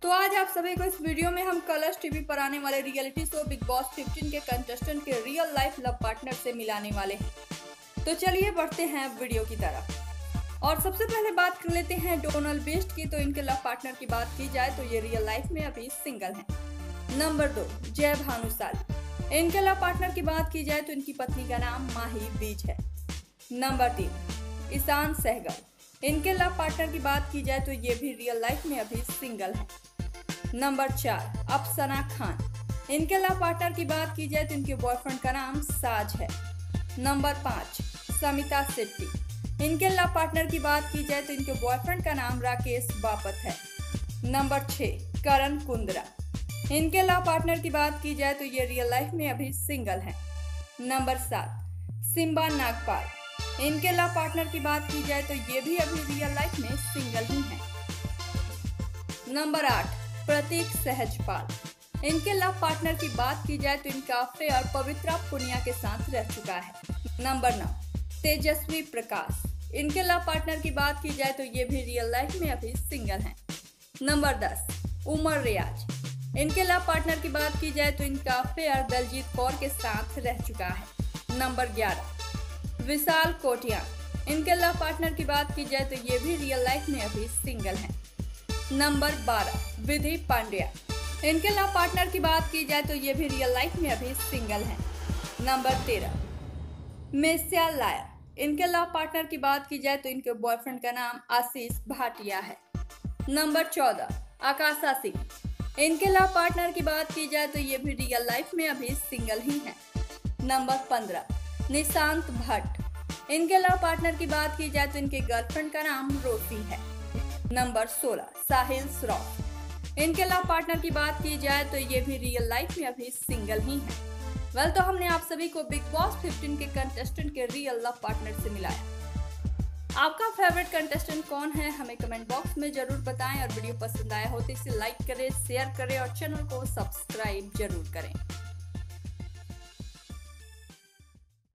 तो आज आप सभी को इस वीडियो में हम कलर्स टीवी पर आने वाले रियलिटी शो बिग बॉस 15 के कंटेस्टेंट के रियल लाइफ लव पार्टनर से मिलाने वाले हैं। तो चलिए बढ़ते हैं वीडियो की तरफ। और सबसे पहले बात कर लेते हैं डोनाल्ड बेस्ट की। तो इनके लव पार्टनर की बात की जाए तो ये रियल लाइफ में अभी सिंगल हैं। नंबर 2, जय भानुशाली। इनके लव पार्टनर की बात की जाए तो इनकी पत्नी का नाम माही बीज है। नंबर 3, ईशान सहगल। इनके लव पार्टनर की बात की जाए तो ये भी रियल लाइफ में अभी सिंगल है। नंबर 4, अफसाना खान। इनके लव पार्टनर की बात की जाए तो इनके बॉयफ्रेंड का नाम साज है। नंबर 5, समिता शेट्टी। इनके लव पार्टनर की बात की जाए तो इनके बॉयफ्रेंड का नाम राकेश बापत है। नंबर 6, करण कुंद्रा। इनके लव पार्टनर की बात की जाए तो ये रियल लाइफ में अभी सिंगल है। नंबर 7, सिम्बा नागपाल। इनके लव पार्टनर की बात की जाए तो ये भी अभी रियल लाइफ में सिंगल ही है। नंबर 8, प्रतीक सहजपाल। इनके लव पार्टनर की बात की जाए तो इनका अफेयर पवित्रा पुनिया के साथ रह चुका है। नंबर 9, तेजस्वी प्रकाश। इनके लव पार्टनर की बात की जाए तो ये भी रियल लाइफ में अभी सिंगल हैं। नंबर 10, उमर रियाज। इनके लव पार्टनर की बात की जाए तो इनका अफेयर दलजीत कौर के साथ रह चुका है। नंबर 11, विशाल कोटिया। इनके लव पार्टनर की बात की जाए तो ये भी रियल लाइफ में अभी सिंगल हैं। नंबर 12, विधि पांड्या। इनके लव पार्टनर की बात की जाए तो ये भी रियल लाइफ में अभी सिंगल हैं। नंबर 13, मेस्या लायर। इनके लव पार्टनर की बात की जाए तो इनके बॉयफ्रेंड का नाम आशीष भाटिया है। नंबर 14, आकाशा सिंह। इनके लव पार्टनर की बात की जाए तो ये भी रियल लाइफ में अभी सिंगल ही हैं। नंबर 15, निशांत भट्ट। इनके लव पार्टनर की बात की जाए तो इनके गर्लफ्रेंड का नाम रोसी है। नंबर 16, साहिल श्रॉफ। इनके लव पार्टनर की बात की जाए तो ये भी रियल लाइफ में अभी सिंगल ही हैं। तो हमने आप सभी को बिग बॉस 15 के कंटेस्टेंट के रियल लव पार्टनर से मिलाया। आपका फेवरेट कंटेस्टेंट कौन है हमें कमेंट बॉक्स में जरूर बताएं और वीडियो पसंद आया हो तो इसे लाइक करें, शेयर करें और चैनल को सब्सक्राइब जरूर करें।